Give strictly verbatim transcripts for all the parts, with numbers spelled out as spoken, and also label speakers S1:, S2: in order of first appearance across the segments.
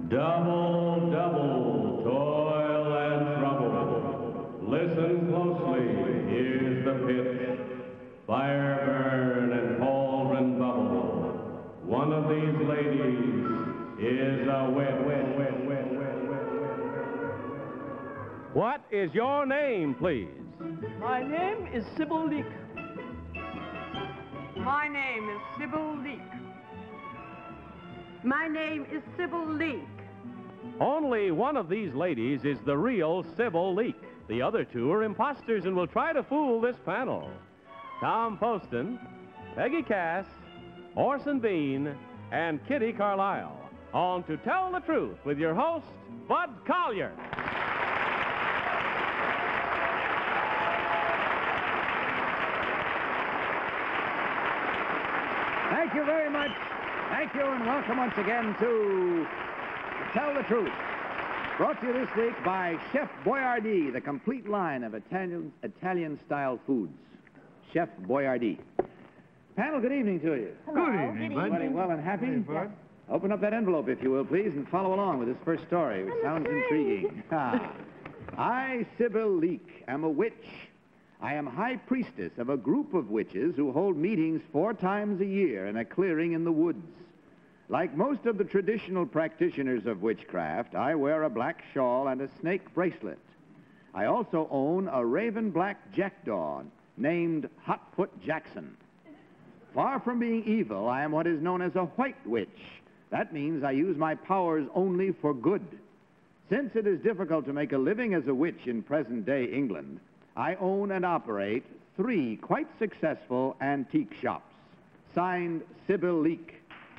S1: Double, double, toil and trouble. Listen closely, here's the pitch. Fire burn and cauldron bubble. One of these ladies is a wet, wet, wet, wet, wet, wet, wet. What is your name, please?
S2: My name is Sybil Leek.
S3: My name is Sybil Leek. My name is Sybil Leek.
S1: Only one of these ladies is the real Sybil Leek. The other two are imposters and will try to fool this panel. Tom Poston, Peggy Cass, Orson Bean, and Kitty Carlisle. On To Tell the Truth with your host, Bud Collyer.
S4: Thank you very much. Thank you, and welcome once again to Tell the Truth. Brought to you this week by Chef Boyardee, the complete line of Italian, Italian-style foods. Chef Boyardee. Panel, good evening to you.
S5: Hello.
S6: Good evening, Bud.
S4: Everybody well and happy?
S6: Hey, Bud.
S4: Open up that envelope, if you will, please, and follow along with this first story, which sounds intriguing. Ah. I, Sybil Leek, am a witch. I am high priestess of a group of witches who hold meetings four times a year in a clearing in the woods. Like most of the traditional practitioners of witchcraft, I wear a black shawl and a snake bracelet. I also own a raven black jackdaw named Hotfoot Jackson. Far from being evil, I am what is known as a white witch. That means I use my powers only for good. Since it is difficult to make a living as a witch in present-day England, I own and operate three quite successful antique shops. Signed, Sybil Leek.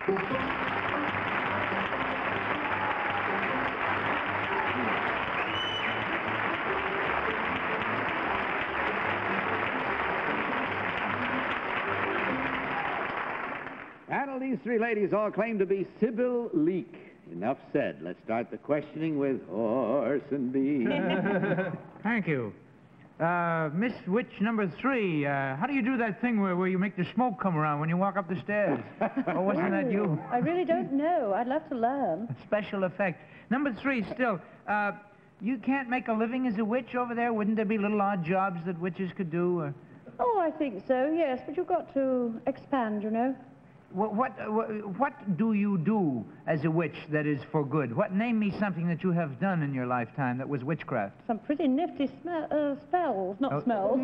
S4: Panel, these three ladies all claim to be Sybil Leek. Enough said. Let's start the questioning with Orson Bean.
S6: Thank you. Uh, Miss Witch number three, uh, how do you do that thing where, where you make the smoke come around when you walk up the stairs? Or wasn't that you?
S5: I really don't know. I'd love to learn.
S6: A special effect. Number three, still, uh, you can't make a living as a witch over there? Wouldn't there be little odd jobs that witches could do? Or...
S5: Oh, I think so, yes, but you've got to expand, you know.
S6: What, what, what, what do you do as a witch that is for good? What, name me something that you have done in your lifetime that was witchcraft.
S5: Some pretty nifty sme- uh, spells, not
S6: Oh.
S5: smells.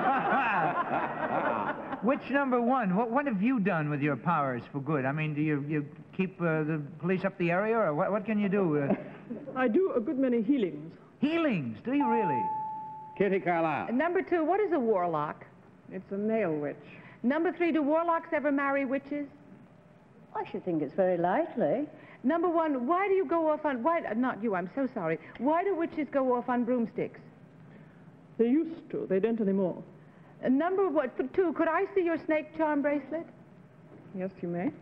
S6: Witch number one, what, what have you done with your powers for good? I mean, do you, you keep uh, the police up the area, or what, what can you do? Uh,
S2: I do a good many healings.
S6: healings, do you really?
S4: Kitty Carlisle.
S3: Number two, what is a warlock?
S2: It's a male witch.
S3: Number three, do warlocks ever marry witches?
S5: I should think it's very likely.
S3: Number one, why do you go off on, why, not you, I'm so sorry. Why do witches go off on broomsticks?
S2: They used to. They don't anymore.
S3: Uh, number what, for two, could I see your snake charm bracelet?
S2: Yes, you may.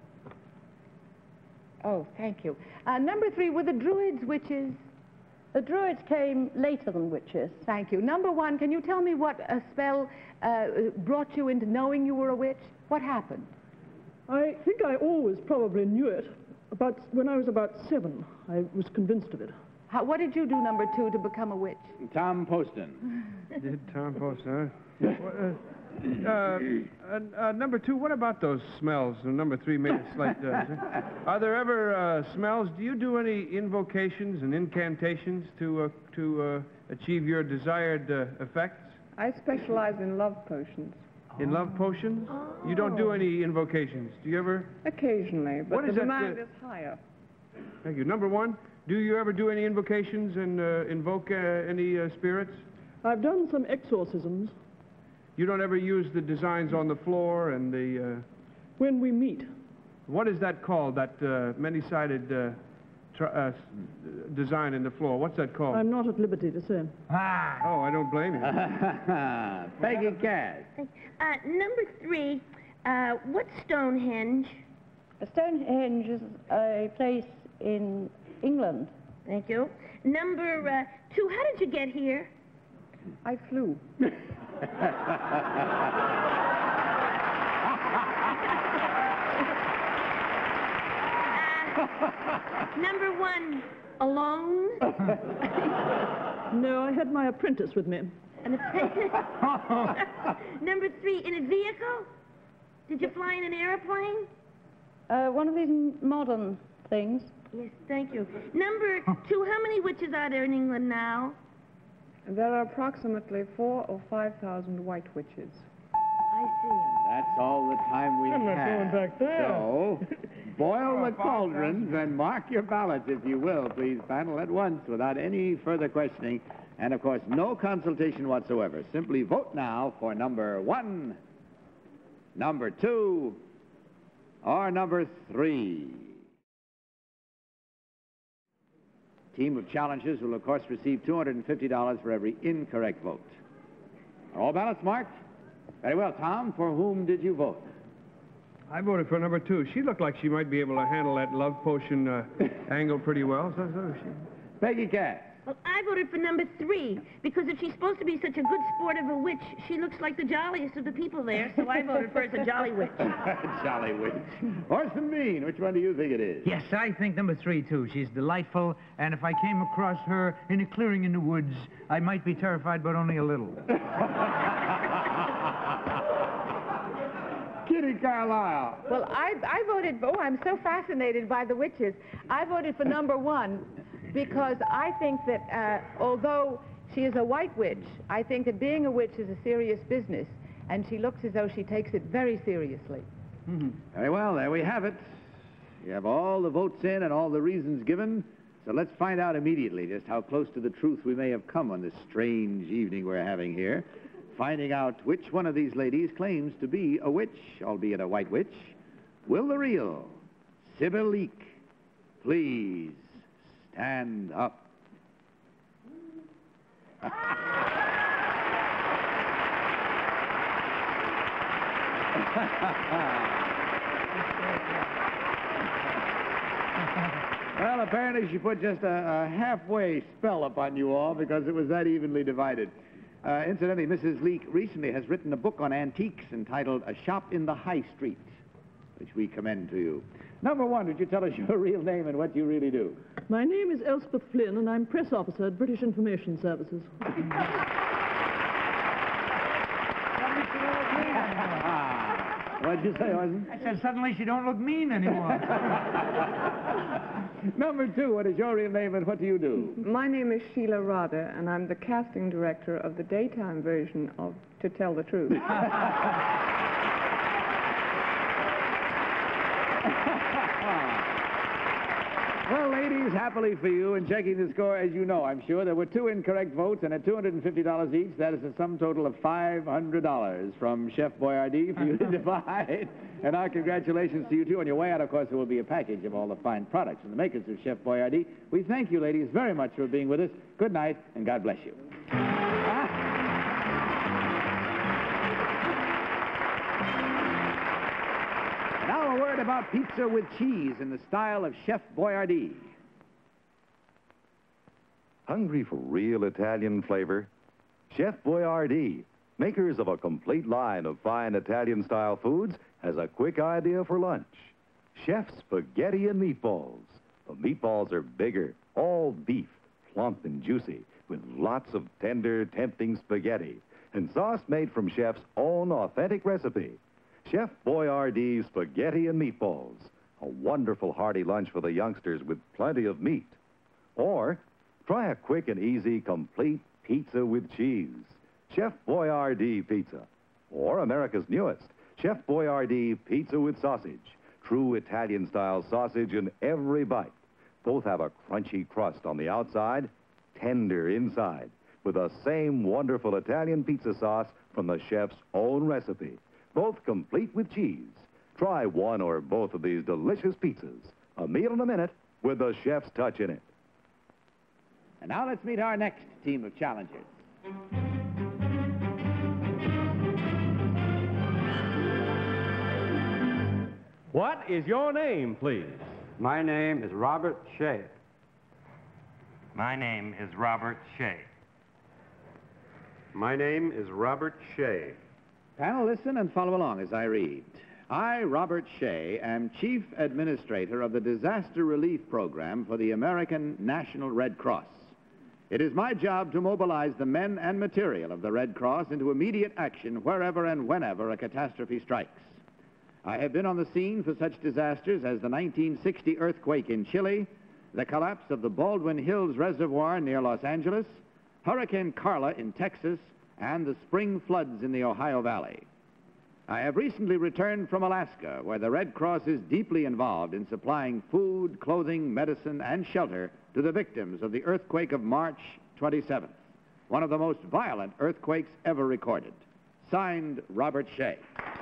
S3: Oh, thank you. Uh, number three, were the druids witches?
S5: The druids came later than witches.
S3: Thank you. Number one, can you tell me what a spell uh, brought you into knowing you were a witch? What happened?
S2: I think I always probably knew it. About when I was about seven, I was convinced of it.
S3: How, what did you do, number two, to become a witch?
S4: Tom Poston.
S6: Did Tom Poston, huh? uh, uh, uh, number two, what about those smells? Uh, number three made a slight... Uh, are there ever uh, smells? Do you do any invocations and incantations to, uh, to uh, achieve your desired uh, effects?
S7: I specialize in love potions.
S6: In love potions? You don't do any invocations. Do you ever?
S7: Occasionally, but
S6: What
S7: the
S6: is that,
S7: demand
S6: uh,
S7: is higher.
S6: Thank you. Number one, do you ever do any invocations and uh, invoke uh, any uh, spirits?
S2: I've done some exorcisms.
S6: You don't ever use the designs on the floor and the... Uh,
S2: When we meet.
S6: what is that called, that uh, many-sided uh, tr uh, design in the floor? What's that called?
S2: I'm not at liberty to say.
S6: Ah. Oh, I don't blame you.
S4: Peggy Cass.
S8: Uh, number three, uh, what's Stonehenge?
S5: Stonehenge is a place in England.
S8: Thank you. Number uh, two, how did you get here?
S7: I flew.
S8: Number one, alone.
S2: No, I had my apprentice with me.
S8: An apprentice. Number three, in a vehicle. Did you fly in an airplane?
S5: Uh, one of these m- modern things.
S8: Yes, thank you. Number two, how many witches are there in England now?
S7: There are approximately four or five thousand white witches.
S8: I see.
S4: That's all the time we
S2: I'm not
S4: have.
S2: going back there.
S4: So, boil the cauldrons and mark your ballots, if you will, please, panel, at once, without any further questioning. And, of course, no consultation whatsoever. Simply vote now for number one, number two, or number three. Team of challengers will, of course, receive two hundred fifty dollars for every incorrect vote. Are all ballots marked? Very well. Tom, for whom did you vote?
S6: I voted for number two. She looked like she might be able to handle that love potion uh, angle pretty well. So, so she...
S4: Peggy Cass.
S8: Well, I voted for number three, because if she's supposed to be such a good sport of a witch, she looks like the jolliest of the people there, so I voted for her as a jolly witch.
S4: Jolly witch. Orson Bean, which one do you think it is?
S9: Yes, I think number three, too. She's delightful, and if I came across her in a clearing in the woods, I might be terrified, but only a little.
S4: Kitty Carlisle.
S3: Well, I, I voted, oh, I'm so fascinated by the witches. I voted for number one because I think that uh, although she is a white witch, I think that being a witch is a serious business, and she looks as though she takes it very seriously.
S4: Mm-hmm. Very well, there we have it. You have all the votes in and all the reasons given, so let's find out immediately just how close to the truth we may have come on this strange evening we're having here. Finding out which one of these ladies claims to be a witch, albeit a white witch. Will the real Sybil Leek please stand up? Well, apparently she put just a, a halfway spell upon you all because it was that evenly divided. Uh, incidentally, Missus Leek recently has written a book on antiques entitled A Shop in the High Street, which we commend to you. Number one, would you tell us your real name and what you really do?
S2: My name is Elspeth Flynn, and I'm press officer at British Information Services.
S4: What'd you say, Orson?
S9: I said suddenly she don't look mean anymore.
S4: Number two, what is your real name and what do you do?
S7: My name is Sheila Rada, and I'm the casting director of the daytime version of To Tell the Truth.
S4: Well, ladies, happily for you, in checking the score, as you know, I'm sure, there were two incorrect votes, and at two hundred fifty dollars each, that is a sum total of five hundred dollars from Chef Boyardee for you to divide. And our congratulations to you, too. On your way out, of course, there will be a package of all the fine products from the makers of Chef Boyardee. We thank you, ladies, very much for being with us. Good night, and God bless you. Now a word about pizza with cheese in the style of Chef Boyardee.
S10: Hungry for real Italian flavor? Chef Boyardee, makers of a complete line of fine Italian-style foods, has a quick idea for lunch. Chef Spaghetti and Meatballs. The meatballs are bigger, all beef, plump and juicy, with lots of tender, tempting spaghetti, and sauce made from Chef's own authentic recipe. Chef Boyardee's Spaghetti and Meatballs, a wonderful hearty lunch for the youngsters with plenty of meat. Or try a quick and easy, complete pizza with cheese. Chef Boyardee Pizza. Or America's newest, Chef Boyardee Pizza with Sausage. True Italian-style sausage in every bite. Both have a crunchy crust on the outside, tender inside, with the same wonderful Italian pizza sauce from the chef's own recipe. Both complete with cheese. Try one or both of these delicious pizzas. A meal in a minute with the chef's touch in it.
S4: And now let's meet our next team of challengers.
S1: What is your name, please?
S11: My name is Robert Shea.
S12: My name is Robert Shea.
S11: My name is Robert Shea.
S4: Panel, listen and follow along as I read. I, Robert Shea, am Chief Administrator of the Disaster Relief Program for the American National Red Cross. It is my job to mobilize the men and material of the Red Cross into immediate action wherever and whenever a catastrophe strikes. I have been on the scene for such disasters as the nineteen sixty earthquake in Chile, the collapse of the Baldwin Hills Reservoir near Los Angeles, Hurricane Carla in Texas, and the spring floods in the Ohio Valley. I have recently returned from Alaska, where the Red Cross is deeply involved in supplying food, clothing, medicine, and shelter to the victims of the earthquake of March twenty-seventh, one of the most violent earthquakes ever recorded. Signed, Robert Shea.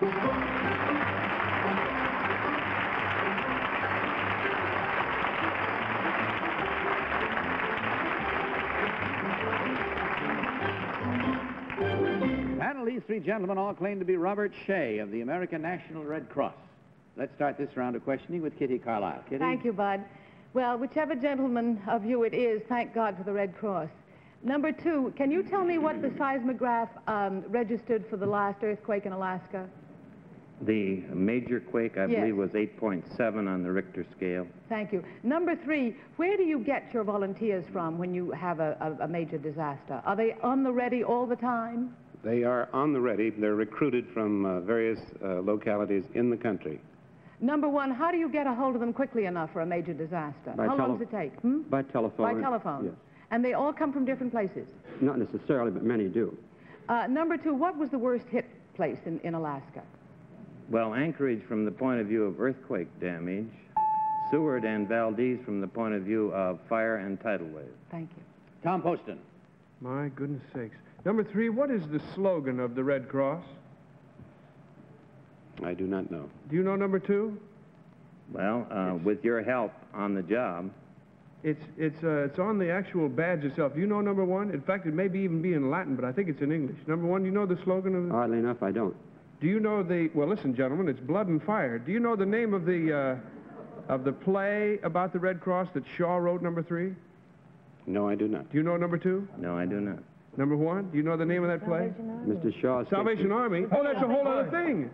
S4: Panel, these three gentlemen all claim to be Robert Shea of the American National Red Cross. Let's start this round of questioning with Kitty Carlisle. Kitty?
S3: Thank you, Bud. Well, whichever gentleman of you it is, thank God for the Red Cross. Number two, can you tell me what the seismograph um, registered for the last earthquake in Alaska?
S12: The major quake, I
S3: Yes.
S12: believe, was eight point seven on the Richter scale.
S3: Thank you. Number three, where do you get your volunteers from when you have a, a, a major disaster? Are they on the ready all the time?
S13: They are on the ready. They're recruited from uh, various uh, localities in the country.
S3: Number one, how do you get a hold of them quickly enough for a major disaster?
S14: By
S3: how long
S14: tele-
S3: does it take? Hmm?
S14: By telephone.
S3: By telephone?
S14: Yes.
S3: And they all come from different places?
S14: Not necessarily, but many do.
S3: Uh, number two, what was the worst hit place in, in Alaska?
S12: Well, Anchorage from the point of view of earthquake damage, Seward and Valdez from the point of view of fire and tidal wave.
S3: Thank you.
S4: Tom Poston.
S6: My goodness sakes. Number three, what is the slogan of the Red Cross?
S13: I do not know.
S6: Do you know number two?
S12: Well, uh, with your help on the job.
S6: It's, it's, uh, it's on the actual badge itself. Do you know number one? In fact, it may be even be in Latin, but I think it's in English. Number one, do you know the slogan of the...
S14: Oddly enough, I don't.
S6: Do you know the... Well, listen, gentlemen, it's Blood and Fire. Do you know the name of the, uh, of the play about the Red Cross that Shaw wrote, number three?
S13: No, I do not.
S6: Do you know number two?
S12: No, I do not.
S6: Number one, do you know the name of that play?
S14: Mister Shaw's...
S6: Salvation Army? Oh, that's a whole other thing.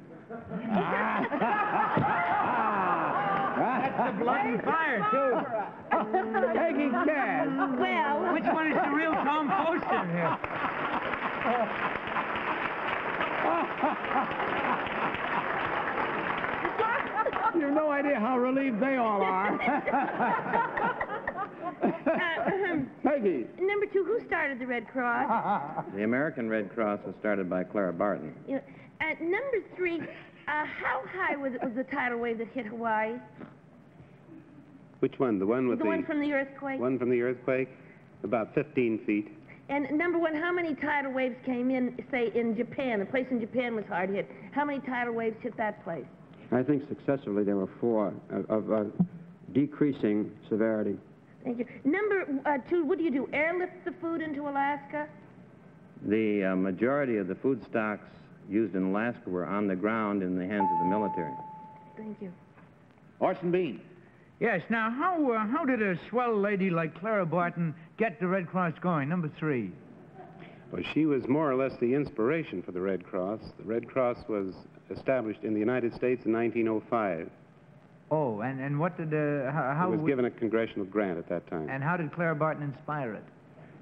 S9: That's the Blood and Fire, too.
S4: Peggy Cass.
S8: Well...
S9: Which one is the real Tom Poston here?
S4: You have no idea how relieved they all are. Peggy.
S8: Number two, who started the Red Cross?
S12: The American Red Cross was started by Clara Barton.
S8: You know, uh, number three, uh, how high was, was the tidal wave that hit Hawaii?
S13: Which one? The one with
S8: The
S13: the...
S8: one from the earthquake?
S13: One from the earthquake? About fifteen feet.
S8: And number one, how many tidal waves came in, say, in Japan? A place in Japan was hard hit. How many tidal waves hit that place?
S14: I think successively there were four of, of uh, decreasing severity.
S8: Thank you. Number uh, two, what do you do? Airlift the food into Alaska?
S12: The uh, majority of the food stocks used in Alaska were on the ground in the hands of the military.
S8: Thank you.
S4: Orson Bean.
S9: Yes, now, how, uh, how did a swell lady like Clara Barton get the Red Cross going? Number three.
S13: Well, she was more or less the inspiration for the Red Cross. The Red Cross was established in the United States in nineteen oh five.
S9: Oh, and, and what did, uh, how... how
S13: It was
S9: would-
S13: given a congressional grant at that time.
S9: And how did Clara Barton inspire it?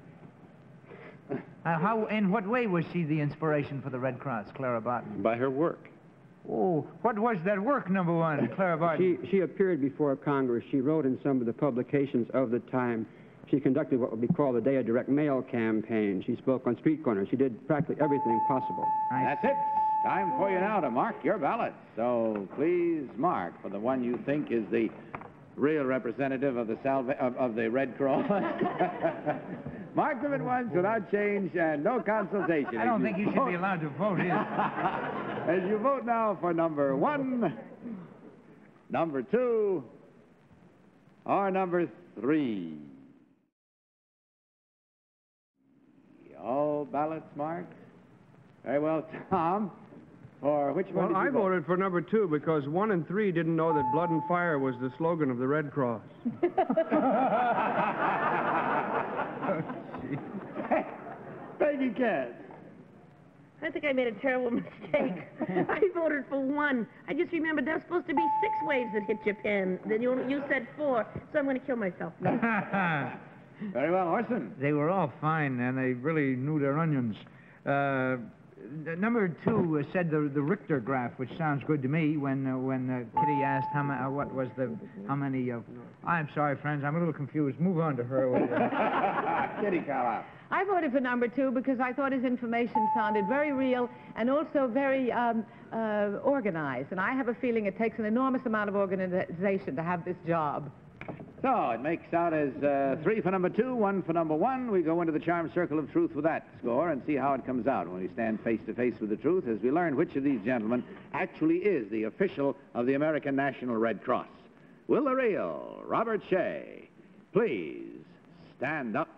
S9: Uh, how, in what way was she the inspiration for the Red Cross, Clara Barton?
S13: By her work.
S9: Oh, what was that work, number one, Clara Barton?
S14: She, she appeared before Congress. She wrote in some of the publications of the time. She conducted what would be called the Day of Direct Mail campaign. She spoke on street corners. She did practically everything possible.
S4: That's it. Time for you now to mark your ballot. So please mark for the one you think is the real representative of the Salva of, of the Red Cross. Mark them at once without change and no consultation.
S9: I don't
S4: As
S9: think you should
S4: vote-
S9: be allowed to vote here.
S4: As you vote now for number one, number two, or number three. All ballots marked? Very well, Tom. For which one
S6: Well,
S4: did you
S6: I
S4: vote?
S6: voted for number two because one and three didn't know that Blood and Fire was the slogan of the Red Cross.
S4: Peggy Cass.
S8: I think I made a terrible mistake. I voted for one. I just remembered there was supposed to be six waves that hit your pen. Then you, you said four, so I'm going to kill myself.
S4: Very well, Orson.
S9: They were all fine, and they really knew their onions. Uh, number two uh, said the the Richter graph, which sounds good to me. When uh, when uh, Kitty asked how ma- uh, what was the how many of. I'm sorry, friends. I'm a little confused. Move on to her.
S4: Kitty Carlisle.
S3: I voted for number two because I thought his information sounded very real and also very um, uh, organized. And I have a feeling it takes an enormous amount of organization to have this job.
S4: So it makes out as uh, three for number two, one for number one. We go into the charm circle of truth with that score and see how it comes out when we stand face to face with the truth as we learn which of these gentlemen actually is the official of the American National Red Cross. Will the real Robert Shea please stand up?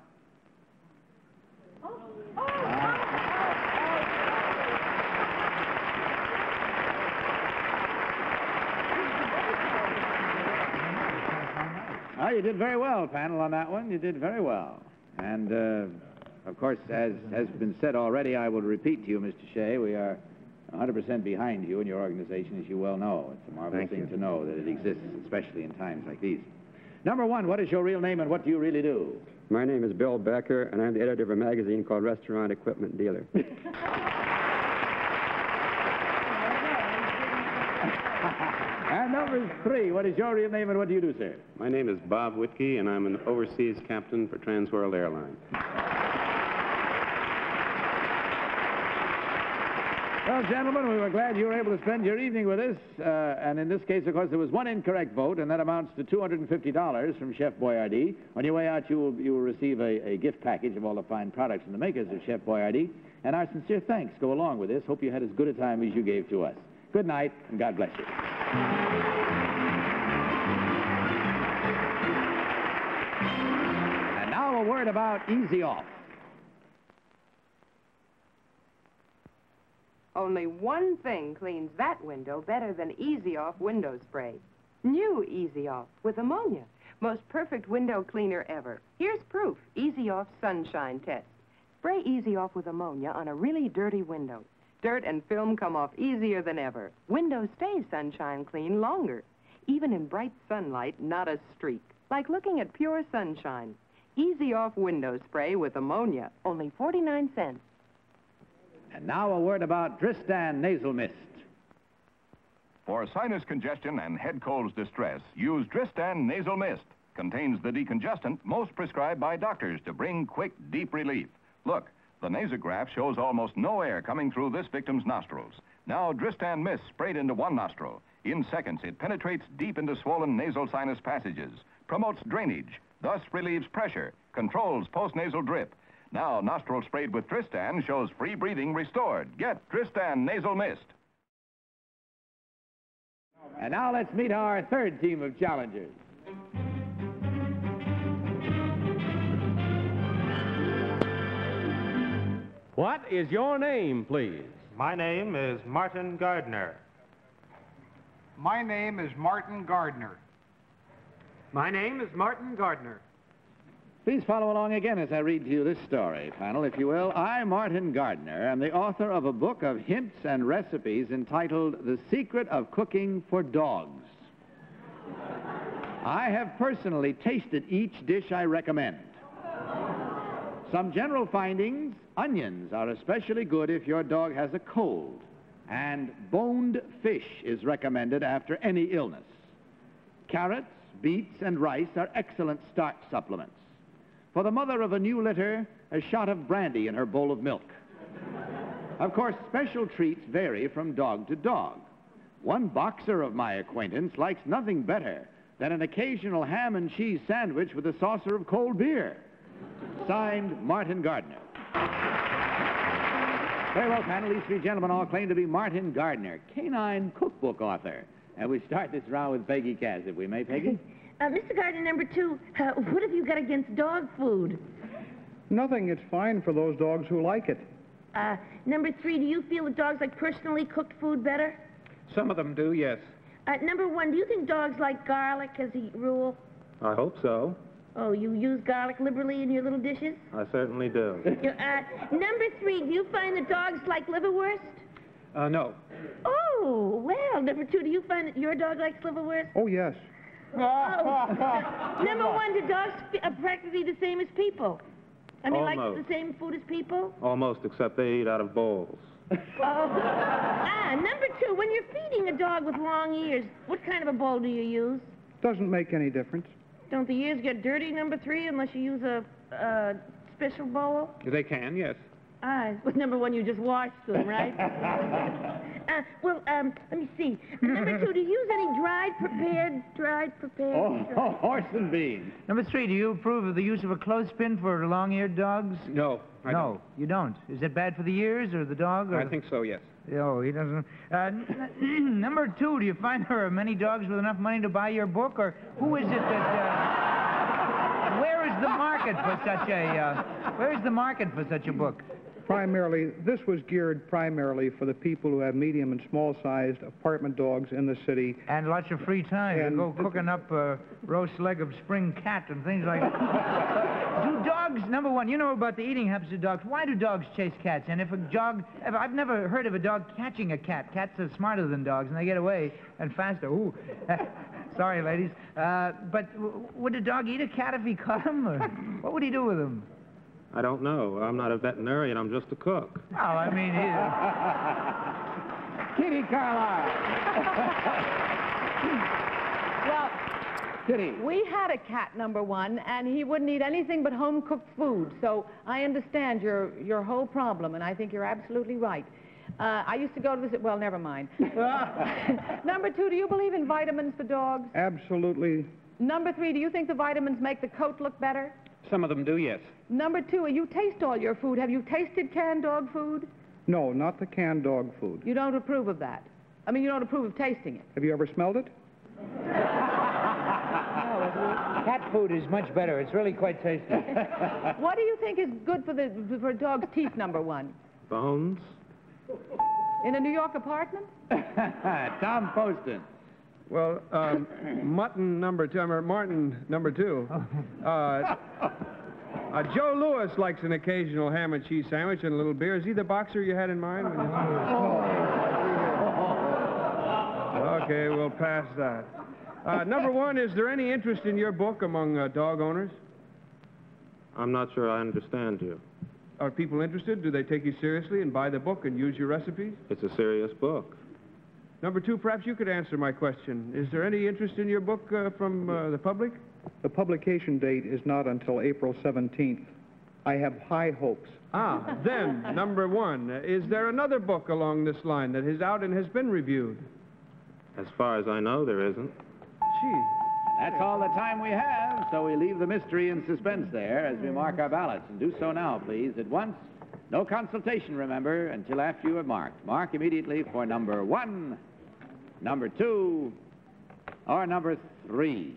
S4: Oh, you did very well, panel, on that one. You did very well. And, uh, of course, as has been said already, I will repeat to you, Mister Shea, we are one hundred percent behind you and your organization, as you well know. It's a marvelous
S12: Thank
S4: thing
S12: you.
S4: to know that it exists, especially in times like these. Number one, what is your real name and what do you really do?
S14: My name is Bill Becker, and I'm the editor of a magazine called Restaurant Equipment Dealer.
S4: And number three, what is your real name and what do you do, sir?
S13: My name is Bob Whitkey, and I'm an overseas captain for Trans World Airlines.
S4: Well, gentlemen, we were glad you were able to spend your evening with us. Uh, and in this case, of course, there was one incorrect vote, and that amounts to two hundred fifty dollars from Chef Boyardee. On your way out, you will, you will receive a, a gift package of all the fine products from the makers of Chef Boyardee. And our sincere thanks go along with this. Hope you had as good a time as you gave to us. Good night, and God bless you. And now a word about Easy Off.
S15: Only one thing cleans that window better than Easy Off window spray. New Easy Off with ammonia. Most perfect window cleaner ever. Here's proof. Easy Off Sunshine Test. Spray Easy Off with ammonia on a really dirty window. Dirt and film come off easier than ever. Windows stay sunshine clean longer. Even in bright sunlight, not a streak. Like looking at pure sunshine. Easy Off window spray with ammonia. Only forty-nine cents.
S4: And now a word about Dristan Nasal Mist.
S16: For sinus congestion and head cold's distress, use Dristan Nasal Mist. Contains the decongestant most prescribed by doctors to bring quick, deep relief. Look, the nasograph shows almost no air coming through this victim's nostrils. Now Dristan Mist sprayed into one nostril. In seconds, it penetrates deep into swollen nasal sinus passages, promotes drainage, thus relieves pressure, controls postnasal drip. Now, nostril sprayed with Dristan shows free breathing restored. Get Dristan Nasal Mist.
S4: And now let's meet our third team of challengers.
S17: What is your name, please?
S11: My name is Martin Gardner.
S18: My name is Martin Gardner.
S19: My name is Martin Gardner.
S4: Please follow along again as I read to you this story, panel, if you will. I, Martin Gardner, am the author of a book of hints and recipes entitled The Secret of Cooking for Dogs. I have personally tasted each dish I recommend. Some general findings: onions are especially good if your dog has a cold, and boned fish is recommended after any illness. Carrots, beets, and rice are excellent starch supplements. For the mother of a new litter, a shot of brandy in her bowl of milk. Of course, special treats vary from dog to dog. One boxer of my acquaintance likes nothing better than an occasional ham and cheese sandwich with a saucer of cold beer. Signed, Martin Gardner. Very well, panel. These three gentlemen all claim to be Martin Gardner, canine cookbook author. And we start this round with Peggy Cass, if we may, Peggy.
S8: Uh, Mister Gardner, number two, uh, what have you got against dog food?
S18: Nothing. It's fine for those dogs who like it.
S8: Uh, number three, do you feel that dogs like personally cooked food better?
S19: Some of them do, yes.
S8: Uh, number one, do you think dogs like garlic as a rule?
S19: I hope so.
S8: Oh, you use garlic liberally in your little dishes?
S12: I certainly do.
S8: You- uh, number three, do you find that dogs like liverwurst?
S19: Uh, no.
S8: Oh, well, number two, do you find that your dog likes liverwurst?
S18: Oh, yes.
S8: Oh. Number one, do dogs f- are practically the same as people? I mean, like
S12: Almost.
S8: the same food as people?
S12: Almost, except they eat out of bowls.
S8: Oh. Ah, number two, when you're feeding a dog with long ears, what kind of a bowl do you use?
S18: Doesn't make any difference.
S8: Don't the ears get dirty, number three, unless you use a, a special bowl?
S19: They can, yes.
S8: Ah, with number one, you just washed them, right? uh, well, um, let me see. Number two, do you use any dried, prepared, dried, prepared?
S4: Oh,
S8: dried?
S4: oh, horse and beans.
S9: Number three, do you approve of the use of a clothespin for long-eared dogs?
S19: No, I
S9: no,
S19: don't.
S9: you don't. Is it bad for the ears or the dog? Or
S19: I
S9: the-
S19: think so, yes.
S9: Oh, he doesn't. Uh, n- number two, do you find there are many dogs with enough money to buy your book, or who is it that? Uh, where is the market for such a? Uh, where is the market for such a book?
S18: Primarily, this was geared primarily for the people who have medium and small-sized apartment dogs in the city.
S9: And lots of free time to
S18: And
S9: go
S18: th-
S9: cooking up a roast leg of spring cat and things like that. Do dogs, number one, you know about the eating habits of dogs. Why do dogs chase cats? And if a dog, if, I've never heard of a dog catching a cat. Cats are smarter than dogs, and they get away and faster. Ooh, sorry, ladies. Uh, but w- would a dog eat a cat if he caught him? Or what would he do with him?
S12: I don't know. I'm not a veterinarian. I'm just a cook.
S9: Oh, I mean, he...
S4: Kitty Carlisle.
S3: Well,
S4: Kitty.
S3: we had a cat, number one, and he wouldn't eat anything but home-cooked food. So I understand your, your whole problem, and I think you're absolutely right. Uh, I used to go to visit... Well, never mind. Number two, do you believe in vitamins for dogs?
S18: Absolutely.
S3: Number three, do you think the vitamins make the coat look better?
S19: Some of them do, yes.
S3: Number two, you taste all your food. Have you tasted canned dog food?
S18: No, not the canned dog food.
S3: You don't approve of that. I mean, you don't approve of tasting it.
S18: Have you ever smelled it?
S9: Cat food is much better. It's really quite tasty.
S3: What do you think is good for the for a dog's teeth, number one?
S12: Bones?
S3: In a New York apartment?
S4: Tom Poston.
S6: Well, um, mutton number two, or Martin number two. Uh, uh, Joe Louis likes an occasional ham and cheese sandwich and a little beer. Is he the boxer you had in mind? When you... Okay, we'll pass that. Uh, number one, is there any interest in your book among uh, dog owners?
S12: I'm not sure I understand you.
S6: Are people interested? Do they take you seriously and buy the book and use your recipes?
S12: It's a serious book.
S6: Number two, perhaps you could answer my question. Is there any interest in your book uh, from uh, the public?
S18: The publication date is not until April seventeenth. I have high hopes.
S6: Ah, then, number one, is there another book along this line that is out and has been reviewed?
S12: As far as I know, there isn't.
S6: Gee.
S4: That's all the time we have, so we leave the mystery and suspense there as we mark our ballots. And do so now, please, at once. No consultation, remember, until after you have marked. Mark immediately for number one, number two, or number three.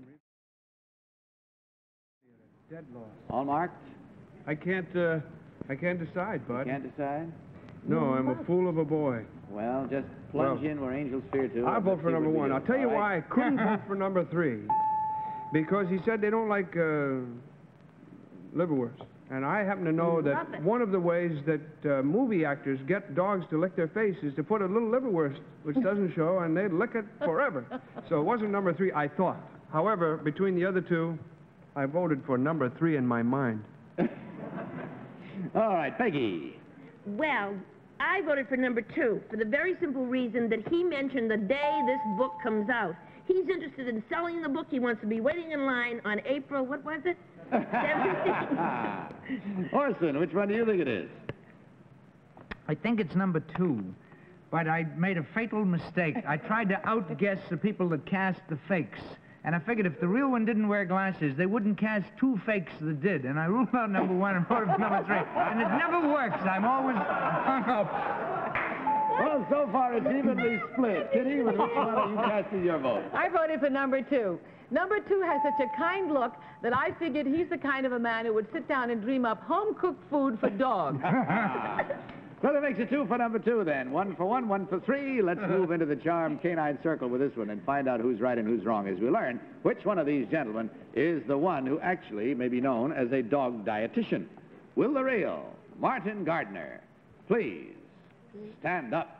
S6: Dead loss.
S4: All marked?
S6: I can't, uh, I can't decide, Bud.
S4: You can't decide?
S6: No, I'm a fool of a boy.
S4: Well, just plunge
S6: Well,
S4: in where angels fear to.
S6: I'll
S4: and
S6: vote
S4: let's
S6: for
S4: see
S6: number
S4: what we
S6: one.
S4: do.
S6: I'll tell you
S4: All
S6: why I
S4: right?
S6: couldn't vote for number three. Because he said they don't like uh, liverwurst. And I happen to know
S8: Love
S6: that
S8: it.
S6: one of the ways that uh, movie actors get dogs to lick their face is to put a little liverwurst, which doesn't show, and they'd lick it forever. So it wasn't number three, I thought. However, between the other two, I voted for number three in my mind.
S4: All right, Peggy.
S8: Well, I voted for number two for the very simple reason that he mentioned the day this book comes out. He's interested in selling the book. He wants to be waiting in line on April, what was it? seventeenth.
S4: Orson, which one do you think it is?
S9: I think it's number two, but I made a fatal mistake. I tried to outguess the people that cast the fakes, and I figured if the real one didn't wear glasses, they wouldn't cast two fakes that did, and I ruled out number one and voted for number three, and it never works. I'm always hung up.
S4: Well, so far it's evenly split. Kitty, with which one are you casting your vote?
S3: I voted for number two. Number two has such a kind look that I figured he's the kind of a man who would sit down and dream up home-cooked food for dogs.
S4: So that makes it two for number two, then. One for one, one for three. Let's move into the charmed canine circle with this one and find out who's right and who's wrong as we learn which one of these gentlemen is the one who actually may be known as a dog dietitian. Will the real Martin Gardner please stand up?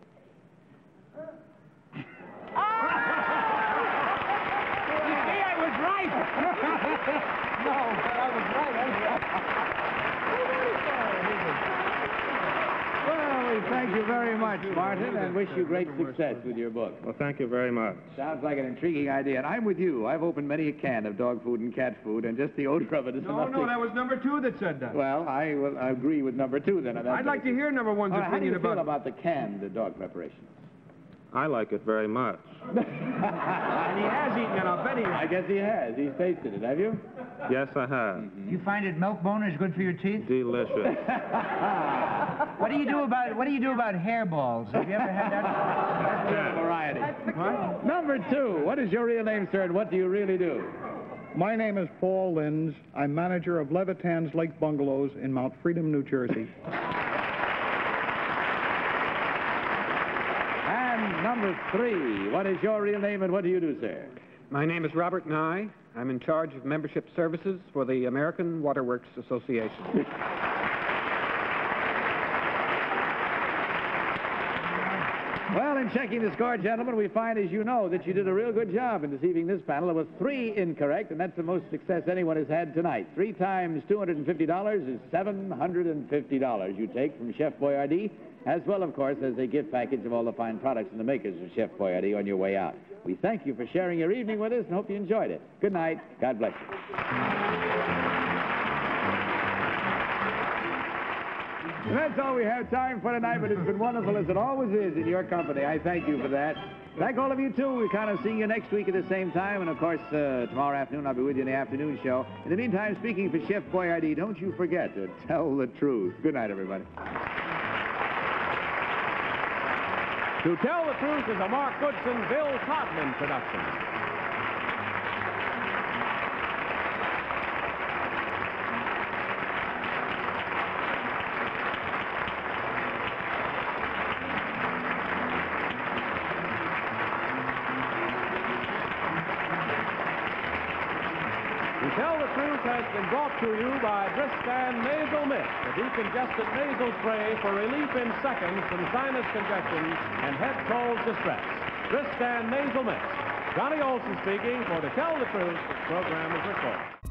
S17: I was right. No, I was right.
S4: Well, we thank you very much, Martin, and wish you great success with your book.
S12: Well, thank you very much.
S4: Sounds like an intriguing idea, and I'm with you. I've opened many a can of dog food and cat food, and just the odor of it is
S6: No,
S4: enough
S6: no,
S4: to...
S6: that was number two that said that.
S4: Well, I will I agree with number two, then. on that
S6: I'd like to
S4: basis.
S6: hear number one's
S4: All right, how do
S6: opinion
S4: you feel
S6: about...
S4: about the canned uh, dog preparations?
S12: I like it very much.
S6: And he has eaten it, I'll bet he has.
S4: I guess he has. He's tasted it, have you?
S12: Yes, I have.
S9: Do you find that milk bone is good for your teeth?
S12: Delicious.
S9: What do you do about What do you do about hairballs? Have you ever had that?
S4: That's a variety. What? Number two, what is your real name, sir, and what do you really do?
S18: My name is Paul Linz. I'm manager of Levitan's Lake Bungalows in Mount Freedom, New Jersey.
S4: And number three, what is your real name and what do you do, sir?
S19: My name is Robert Nye. I'm in charge of membership services for the American Waterworks Association.
S4: Well, in checking the score, gentlemen, we find, as you know, that you did a real good job in deceiving this panel. There was three incorrect, and that's the most success anyone has had tonight. Three times two hundred fifty dollars is seven hundred fifty dollars you take from Chef Boyardee, as well, of course, as a gift package of all the fine products and the makers of Chef Boyardee on your way out. We thank you for sharing your evening with us and hope you enjoyed it. Good night. God bless you. And that's all we have time for tonight, but it's been wonderful, as it always is, in your company. I thank you for that. Thank all of you, too. We'll kind of see you next week at the same time. And, of course, uh, tomorrow afternoon, I'll be with you in the afternoon show. In the meantime, speaking for Chef Boyardee, don't you forget to tell the truth. Good night, everybody.
S17: To Tell the Truth is a Mark Goodson, Bill Todman production. To Tell the Truth has been brought to you by Dristan Nasal Mist, a decongestant nasal spray for relief in seconds from sinus congestion and head cold distress. Dristan Nasal Mist. Johnny Olson speaking for To Tell the Truth. This program is recorded.